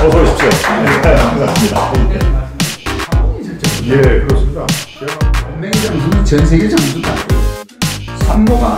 어서 오십시오. 네, 반갑습니다. 예, 그렇습니다. 장수는 전 세계 장수다. 산모가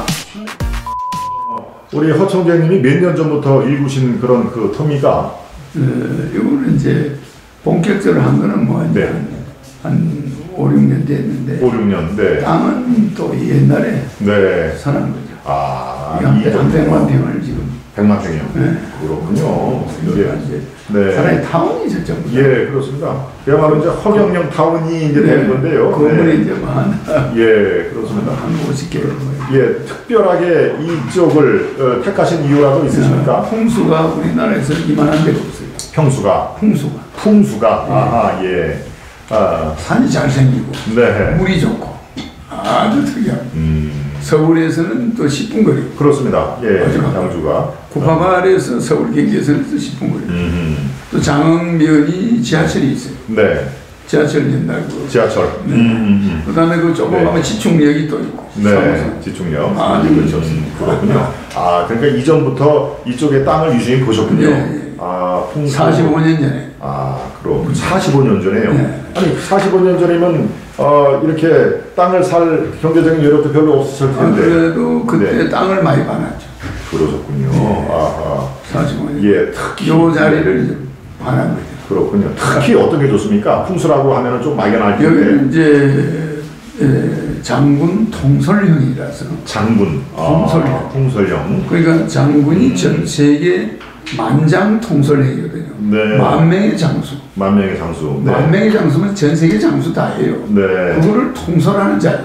우리 허청재님이 몇 년 전부터 일구신 그런 그 터미가 이거는 이제 본격적으로 한 거는 뭐 네. 한 5, 6년 됐는데 5, 6년. 네. 땅은 또 옛날에 네. 사는 거죠. 아, 한 100만 평을 지금 100만 평이요. 네. 그렇군요. 그러니까 예. 이제 네. 사람이 타운이 저쪽. 예, 그렇습니다. 그야말로 이제 허경영 타운이 이제 되는 건데요. 건물이 네. 이제 한 예, 그렇습니다. 50개를 예, 특별하게 이쪽을 택하신 이유라도 있으십니까? 풍수가 우리나라에서 이만한 데가 없어요. 평수가. 풍수가. 아하, 예. 아, 산이 잘생기고 네. 물이 좋고 아주 특이합니다. 서울에서는 또 10분 거리. 그렇습니다. 예, 양주가. 구파발에서 서울 경기에서는 또 10분 거리. 또 장흥면이 지하철이 있어요. 네. 지하철 옛날 그. 지하철. 그다음에 그 조금 가면 지축역이 또 있고. 네. 지축역. 아주 좋습니다. 그렇군요. 아, 그러니까 이전부터 이쪽에 땅을 유심히 보셨군요. 네. 아, 45년 전에. 아, 그럼 45년 전에요. 네. 아니, 45년 전이면 이렇게 땅을 살 경제적인 여력도 별로 없었을 텐데. 그래도 그때 네. 땅을 많이 받았죠. 그러셨군요. 네. 아하. 45년. 예, 특히 요 자리를 이제 반한 거죠. 그렇군요. 특히 어떤 게 좋습니까? 풍수라고 하면은 좀 막연할 텐데. 여기는 이제 장군 통솔령이라서. 장군. 통솔령. 통솔령. 그러니까 장군이 전 세계 만장 통솔령이거든요. 네. 만명의 장수. 만명의 장수. 네. 만명의 장수면 전 세계 장수 다예요. 네. 그거를 통솔하는 자리.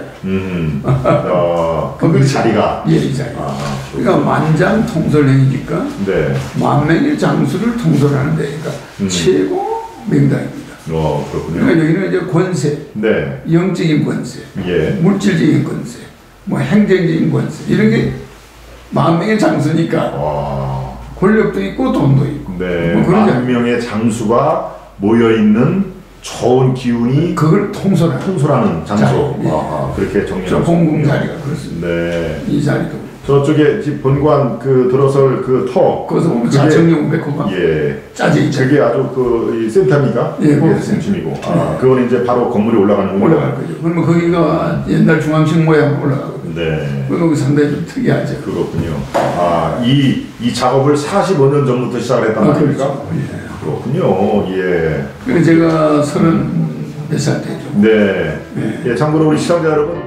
그 자리가. 예, 이 자리. 아, 그러니까 만장 통솔령이니까 네. 만명의 장수를 통솔하는 데니까 최고 명당입니다. 그렇군요. 그러니까 여기는 이제 권세, 네. 영적인 권세, 예. 물질적인 권세, 뭐 행정적인 권세 이런 게 만명의 장수니까 권력도 있고 돈도 있고. 네. 뭐 그런 만 명의 장수가 모여 있는 좋은 기운이 그걸 통솔하는 장소. 예. 그렇게 정리할 수 공공 있군요. 자리가 그렇습니다. 네. 이 자리도. 저쪽에 집 본관 그 들어설 그 터. 거기서 보면 자청용 백호가 예. 짜져 있죠. 그게 아주 그 센터입니까? 예, 그게 센터. 중심이고. 그건 이제 바로 건물이 올라가는군요. 올라갈 거죠. 그러면 거기가 옛날 중앙식 모양 올라가거든요. 네. 그거 상당히 좀 특이하죠. 그렇군요. 이 작업을 45년 전부터 시작을 했단 말입니까? 그렇죠. 예. 그렇군요. 예. 그래서 제가 30 몇 살 때죠. 네. 네. 예, 참고로 우리 시청자 여러분.